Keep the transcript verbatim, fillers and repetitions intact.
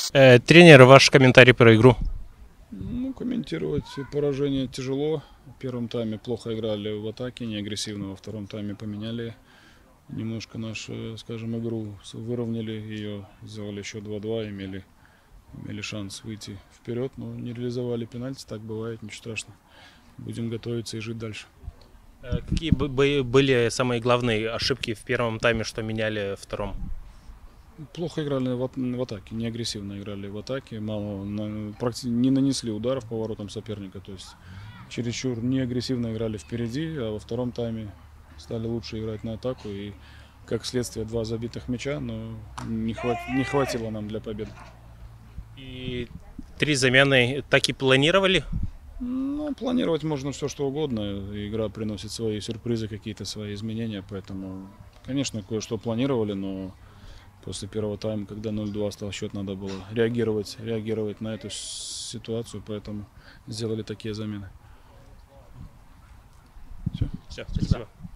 Э, тренер, ваш комментарий про игру? Ну, комментировать поражение тяжело. В первом тайме плохо играли в атаке, не агрессивно. Во втором тайме поменяли немножко нашу, скажем, игру, выровняли ее, сделали еще два-два, имели, имели шанс выйти вперед, но не реализовали пенальти. Так бывает, ничего страшного. Будем готовиться и жить дальше. Э, какие были самые главные ошибки в первом тайме, что меняли в втором? Плохо играли в, в атаке, не агрессивно играли в атаке, мало, на, практически не нанесли ударов по воротам соперника, то есть чересчур не агрессивно играли впереди, а во втором тайме стали лучше играть на атаку и, как следствие, два забитых мяча, но не, хват, не хватило нам для победы. И три замены так и планировали? Ну, планировать можно все, что угодно, игра приносит свои сюрпризы, какие-то свои изменения, поэтому, конечно, кое-что планировали, но после первого тайма, когда ноль-два стал счет, надо было реагировать, реагировать на эту ситуацию, поэтому сделали такие замены. Все. Все, спасибо.